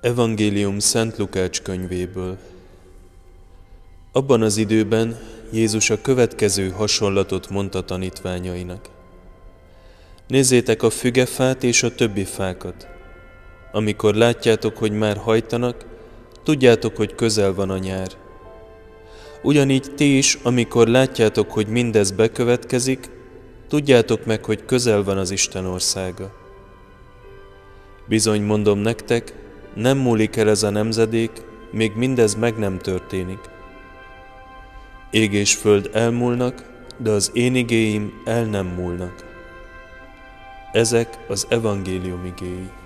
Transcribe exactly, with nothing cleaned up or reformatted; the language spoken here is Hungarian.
Evangélium Szent Lukács könyvéből. Abban az időben Jézus a következő hasonlatot mondta tanítványainak. Nézzétek a fügefát és a többi fákat. Amikor látjátok, hogy már hajtanak, tudjátok, hogy közel van a nyár. Ugyanígy ti is, amikor látjátok, hogy mindez bekövetkezik, tudjátok meg, hogy közel van az Isten országa. Bizony mondom nektek, nem múlik el ez a nemzedék, még mindez meg nem történik. Ég és föld elmúlnak, de az én igéim el nem múlnak. Ezek az evangélium igéi.